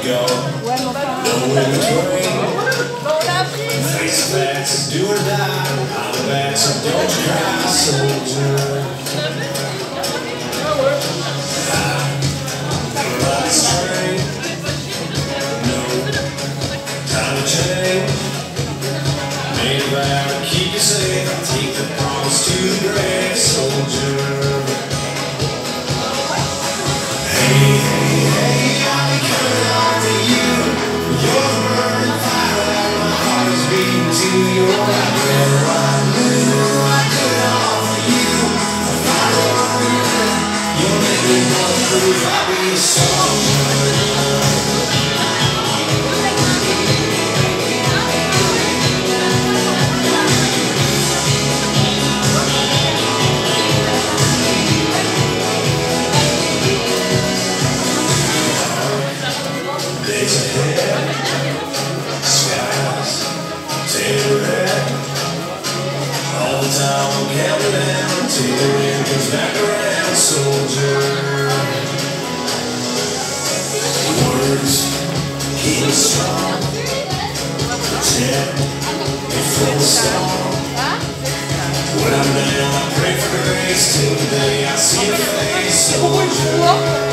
go. No in between. Face facts, do or die. I'm back, so don't you cry, soldier. Everybody straight. No time to change. Made a vow to keep you safe. Take the promise to the grave, soldier. Hey, hey, hey, I'll be coming on to you. You're the burning fire and my heart is beating to your right. Well, I knew I could offer you a fire on you. You'll make me bulletproof, I'll be a soldier. Days ahead, skies turn red. All the time I'm counting down till the wind comes back around, soldier. Words keep me strong, protect me from the storm. When I'm down, I pray for grace till the day I see your face, soldier.